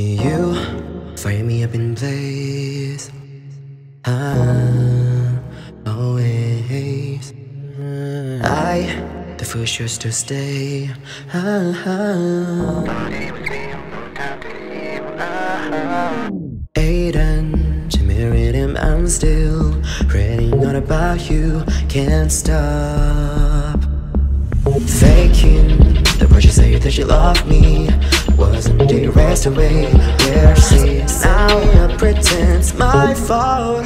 You fire me up in place. Always. The first choice to stay. Aiden, to marry him, I'm still reading all about you. Can't stop faking the part you say that you love me wasn't erased away. Where she now you pretend it's my fault.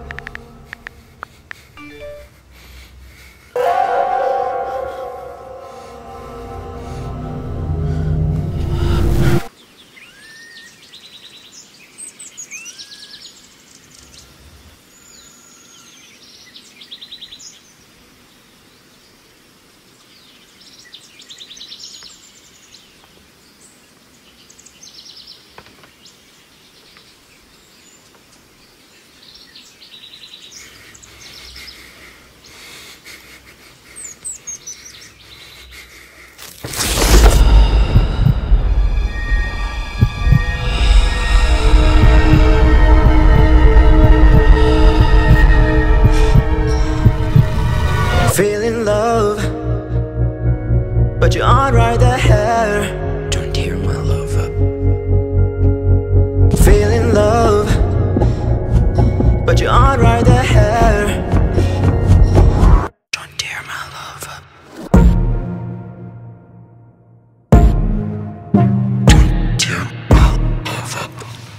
Feeling love, but you aren't right there. Don't tear my love up. Feeling love, but you aren't right there. Don't tear my love up. Don't tear my love up.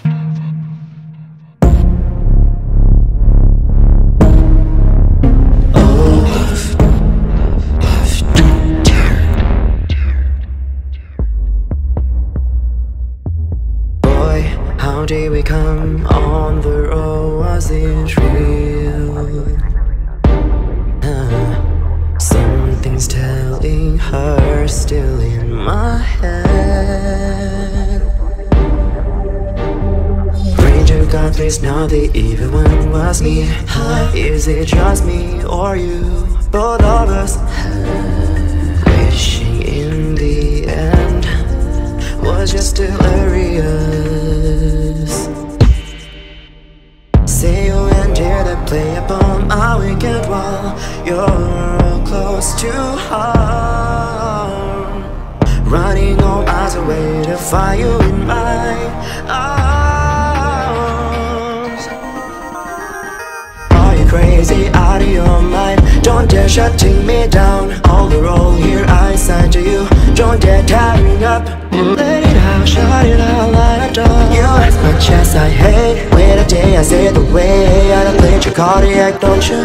How did we come on the road? Was it real? Something's telling her still in my head. Pray to God, please, now the evil one was me. Is it just me or you? Both of us wishing in the end was just hilarious. Say you and dare to play upon my wicked while you're close to harm. Running all miles away to find you in my arms. Are you crazy, out of your mind? Don't dare shutting me down. All the role here I signed to you. Don't dare tearing up. Let it out, shut it out like a dog. You as much as I hate. Wait a day, I say the way I don't let your cardiac, don't you?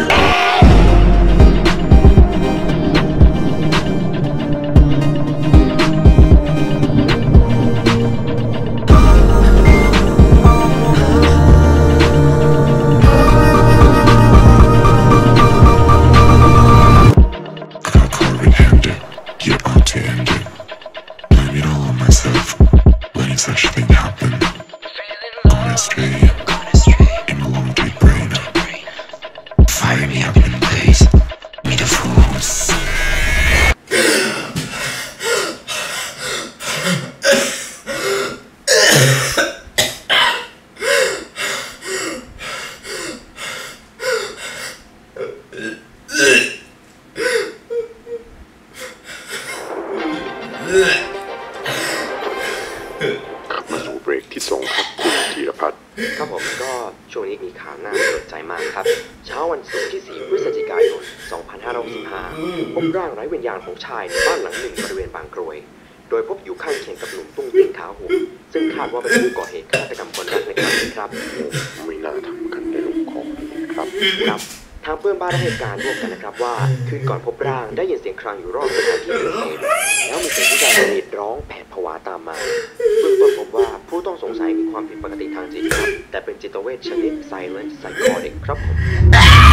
มาสู่เบรกที่2ครับคุณธีรพัฒน์ครับผมก็ช่วงนี้มีข่าวน่าสนใจมากครับเช้าวันศุกร์ที่4พฤศจิกายน2565พบร่างไร้วิญญาณของชายในบ้านหลังหนึ่งบริเวณบางกรวยโดยพบอยู่ข้างเคียงกับหนุ่มตุ้งติ้งขาวหัวซึ่งคาดว่าเป็นผู้ก่อเหตุฆาตกรรมคนแรกในครั้งนี้ครับไม่น่าทำกันในลูกของครับทางเพื่อนบ้านได้ให้การร่วมกันนะครับว่าคืนก่อนพบร่างได้ยินเสียงครางอยู่รอบสถานที่เกิดเหตุแล้วมีเสียงผู้ชายกรีดร้องแผดผวาตามมาเบื้องต้นพบว่าผู้ต้องสงสัยมีความผิดปกติทางจิตครับแต่เป็นจิตเวชชนิด silent psychotic ครับผม